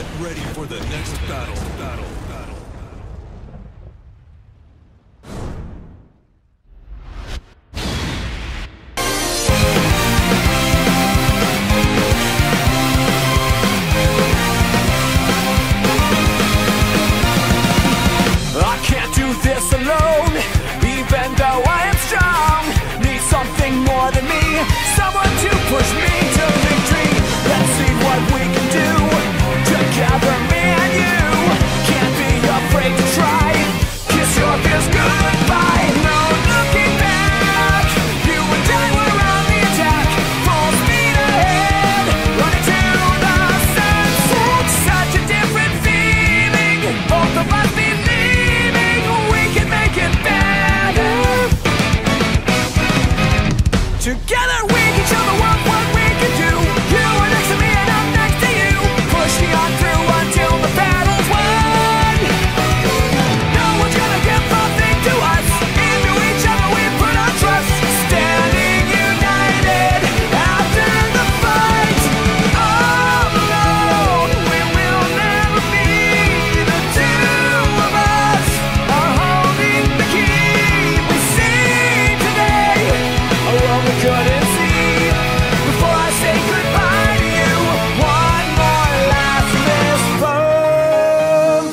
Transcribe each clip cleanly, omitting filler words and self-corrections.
Get ready for the next battle. I can't do this alone, even though I am strong. Need something more than me, someone to push me to victory. Let's see what we can do together, me and you. Can't be afraid to try. Kiss your fears goodbye. No looking back. You and I were on the attack, full speed ahead, running to the sunset. Such a different feeling. Both of us believing we can make it better. Together we can show the world what we can do. You are next to me and I'm next to you, pushing on through until the battle's won. No one's gonna give nothing to us. Into each other we put our trust, standing united after the fight. All alone we will never be. The two of us are holding the key. We see today a world we couldn't see. Before I say goodbye to you, one more last fist bump.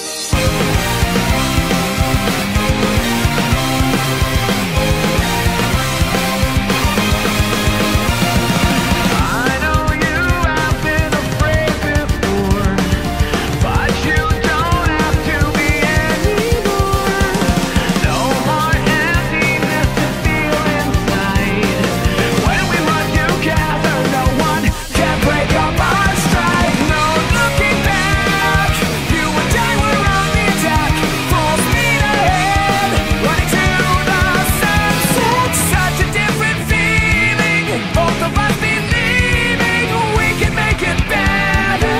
I know you have been afraid before, but you don't have to be anymore. No more emptiness to feel inside. When we run together, no one can break up our stride. No looking back. You and I were on the attack, full speed ahead, running to the sunset. Such a different feeling. Both of us believing we can make it better.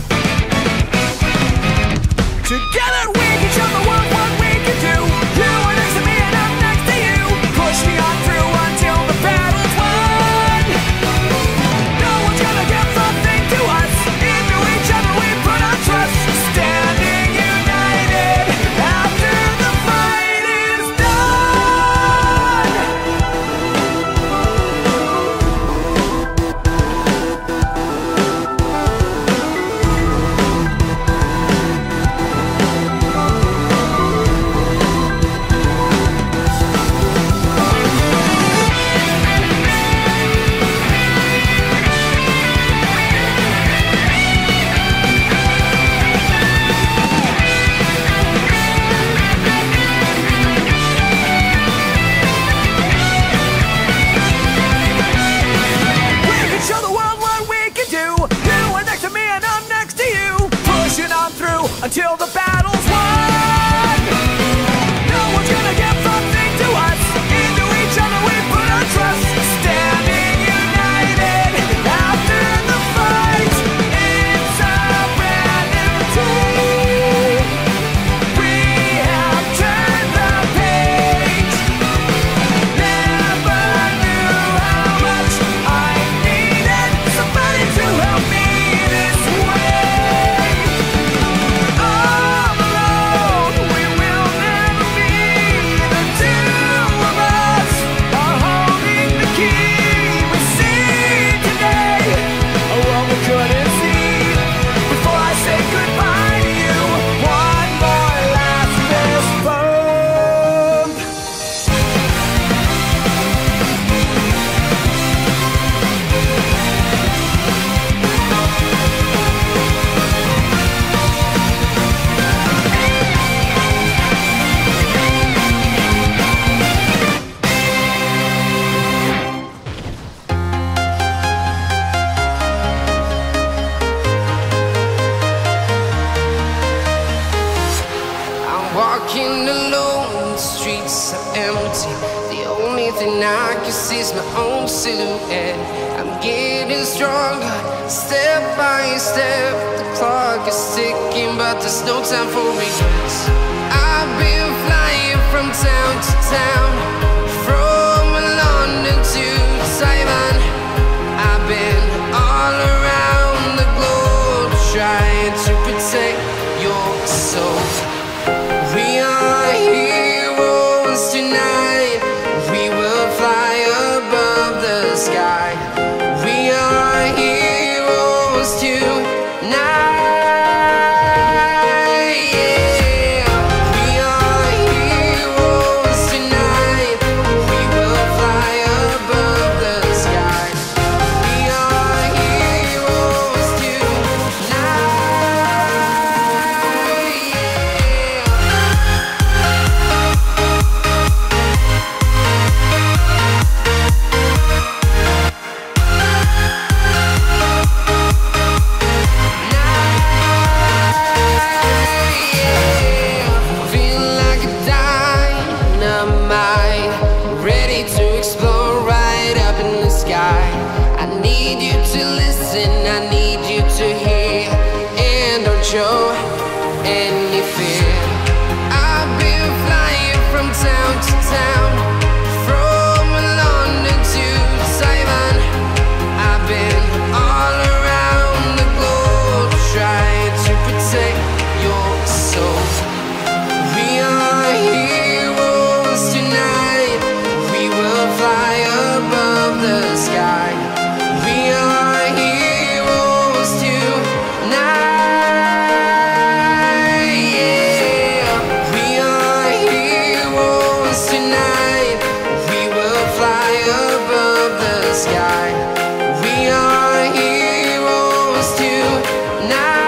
Together we can show the world what we can do. You are next to me and I'm next to you, push me on through until the battle's won. No one's gonna give something to us. Into each other we put our trust, standing united after the fight is done. We can show the world what we can do. You are next to me and I'm next to you, pushing on through until the battle's won. No one's gonna give something to us. Into each other we put our trust, standing united after the fight. It's a brand new day. We have turned the page. Never knew how much I needed somebody to help me this way. All alone we will never be. The two of us are holding the key. We see today a world we couldn't see. Before I say goodbye to you, one more last fist bump. I'm walking alone, the streets are empty. The only thing I can see is my own silhouette. I'm getting stronger, step by step. The clock is ticking, but there's no time for regrets. I've been flying from town to town, from London to Taiwan. I've been all around the globe trying to your soul. We are heroes tonight. We will fly above the sky. We are heroes tonight. I need you to hear and don't show any fear. I've been flying from town to town, from London to Taiwan. I've been all around the globe trying to protect your soul. We are heroes tonight. We will fly above the sky. We are heroes tonight. Yeah. We are heroes tonight. We will fly above the sky. We are heroes tonight.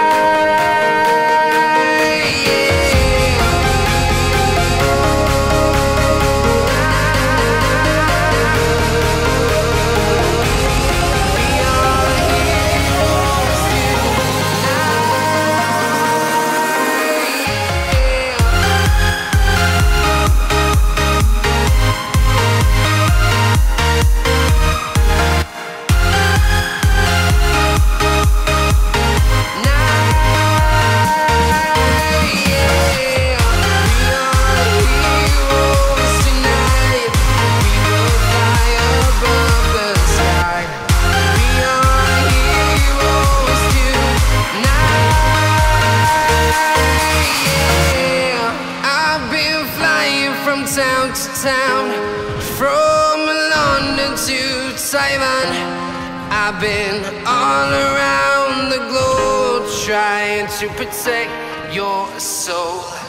Town to town, from London to Taiwan. I've been all around the globe trying to protect your soul.